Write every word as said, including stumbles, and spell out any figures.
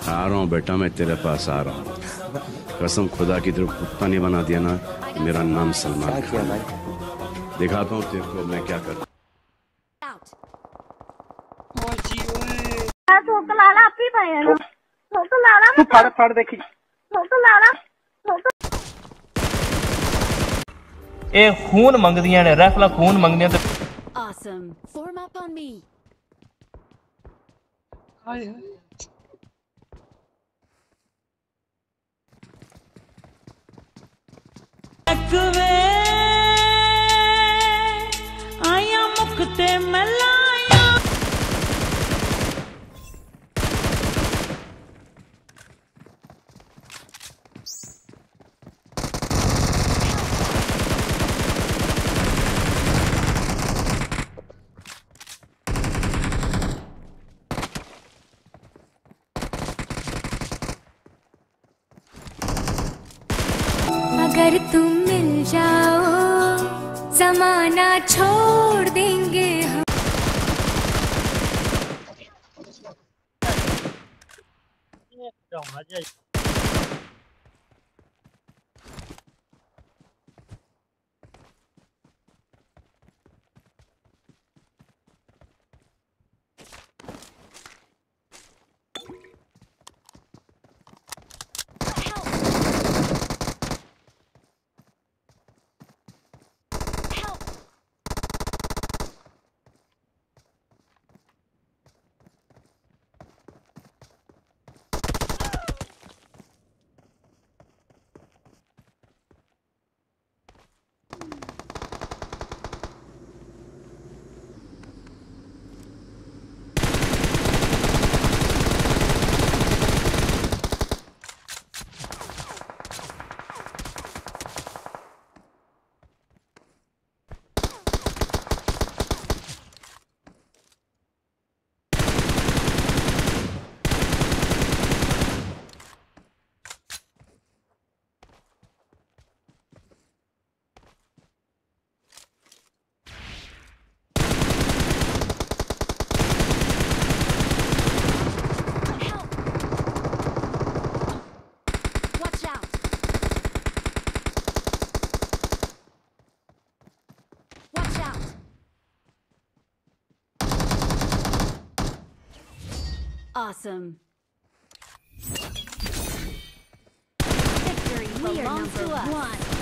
आ रहा हूँ बेटा, मैं तेरे पास आ रहा हूँ। कसम खुदा की तरफ कुत्ता नहीं बना दिया ना, मेरा नाम सलमान खान है। दिखाता हूँ तेरे को मैं क्या करता। तू फड़ फड़ देखी ए खून मंगदियां ने रैफला खून मंगदियां ते Awesome. Form up on me. हाय अकवे आया मुक्ते मलाया अगर तुम मिल जाओ जमाना छोड़ देंगे हम। Awesome. Victory belongs to us.